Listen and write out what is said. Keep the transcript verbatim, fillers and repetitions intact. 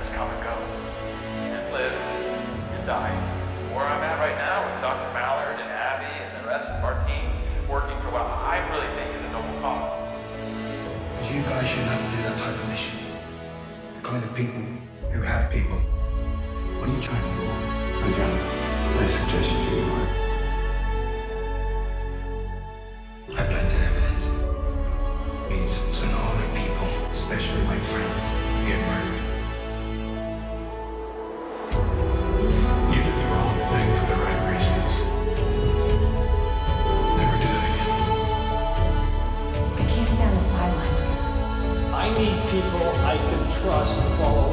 events come and go. And live and die. Where I'm at right now with Doctor Mallard and Abby and the rest of our team working for what I really think is a noble cause. You guys shouldn't have to do that type of mission. The kind of people who have people. What are you trying to do? Hi, John. Nice suggestion to you, Mark. I planted evidence. Means so no other people, especially my friends, get murdered. You did the wrong thing for the right reasons. Never do that again. I can't stand the sidelines, guys. I need people I can trust to follow